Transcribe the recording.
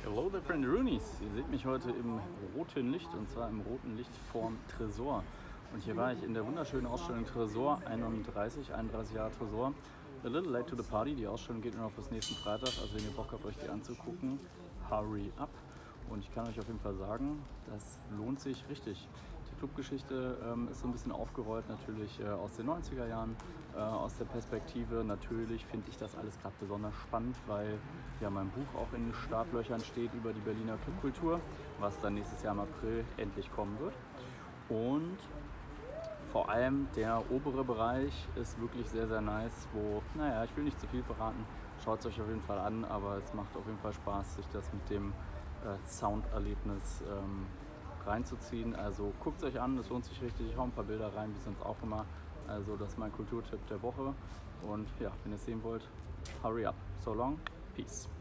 Hello there, friend Roonies. Ihr seht mich heute im roten Licht, und zwar im roten Licht vorm Tresor. Und hier war ich in der wunderschönen Ausstellung Tresor 31 Jahre Tresor. A little late to the party. Die Ausstellung geht nur noch bis nächsten Freitag. Also wenn ihr Bock habt, euch die anzugucken, hurry up. Und ich kann euch auf jeden Fall sagen, das lohnt sich richtig. Die Clubgeschichte ist so ein bisschen aufgerollt, natürlich aus den 90er Jahren, aus der Perspektive. Natürlich finde ich das alles gerade besonders spannend, weil ja mein Buch auch in den Startlöchern steht über die Berliner Clubkultur, was dann nächstes Jahr im April endlich kommen wird. Und vor allem der obere Bereich ist wirklich sehr, sehr nice, wo, naja, ich will nicht zu viel verraten, schaut es euch auf jeden Fall an, aber es macht auf jeden Fall Spaß, sich das mit dem Sounderlebnis reinzuziehen. Also guckt es euch an, es lohnt sich richtig. Ich hau ein paar Bilder rein, wie sonst auch immer. Also das ist mein Kulturtipp der Woche. Und ja, wenn ihr es sehen wollt, hurry up. So long, peace.